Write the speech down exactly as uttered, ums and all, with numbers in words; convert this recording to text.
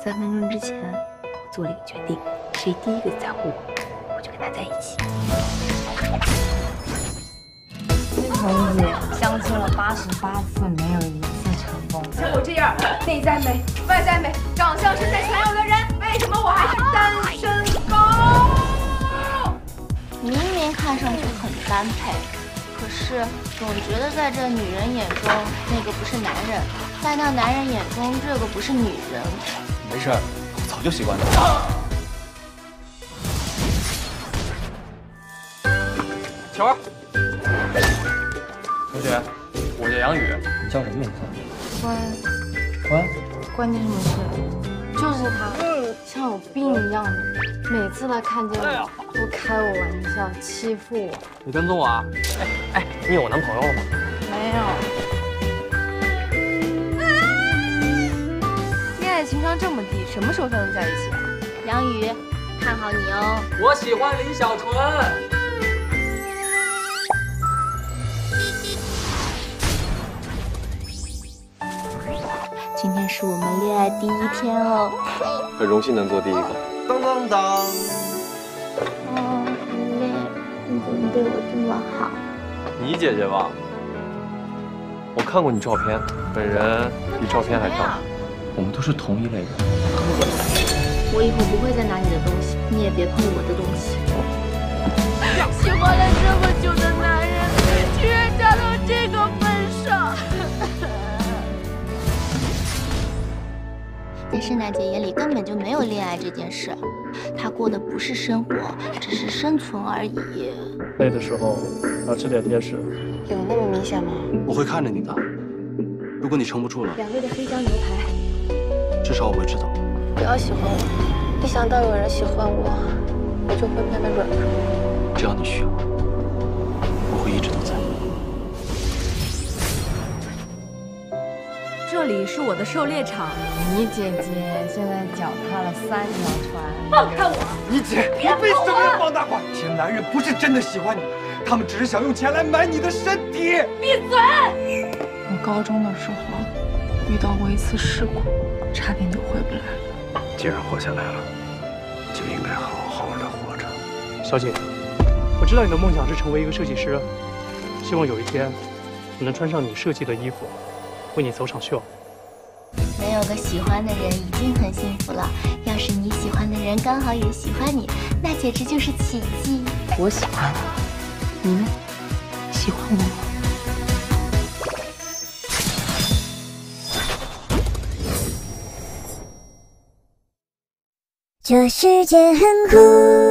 三分钟之前，我做了一个决定，谁第一个在乎我，我就跟他在一起。 红姐相亲了八十八次，没有一次成功。 像我这样内在美、外在美、长相身材全有的人，为什么我还是单身狗？ 明明看上去很般配，可是总觉得在这女人眼中那个不是男人，在那男人眼中这个不是女人。 没事，我早就习惯了。球儿。同学，我叫杨宇，你叫什么名字？ 关关。 关你什么事？就是他，像有病一样的，每次他看见我都开我玩笑，欺负我。 你跟踪我啊？哎哎，你有男朋友了吗？ 没有。 恋爱情商这么低，什么时候才能在一起啊？ 杨宇，看好你哦。 我喜欢李小纯。 今天是我们恋爱第一天哦， 很荣幸能做第一个。当当当！ 哦，雨恋，你怎么对我这么好？ 你姐姐吧？我看过你照片，本人比照片还漂亮。我们都是同一类人。 我以后不会再拿你的东西，你也别碰我的东西。 喜欢了这么久的男人，居然渣到这个份上。 在圣娜姐眼里根本就没有恋爱这件事，她过的不是生活，只是生存而已。 累的时候要吃点甜食。 有那么明显吗？ 我会看着你的，如果你撑不住了， 两位的黑椒牛排。 至少我会知道。 不要喜欢我，一想到有人喜欢我，我就会变得软弱。 只要你需要，我会一直都在。 这里是我的狩猎场。 你姐姐现在脚踏了三条船。 放开我！ 你姐一辈子都没有放大过。这些男人不是真的喜欢你，他们只是想用钱来买你的身体。 闭嘴！ 我高中的时候遇到过一次事故，差点就回不来了。 既然活下来了，就应该好好的活着。 小姐，我知道你的梦想是成为一个设计师，希望有一天我能穿上你设计的衣服，为你走场秀。 能有个喜欢的人已经很幸福了，要是你喜欢的人刚好也喜欢你，那简直就是奇迹。 我喜欢你，你呢？喜欢我吗？ 这世界很酷。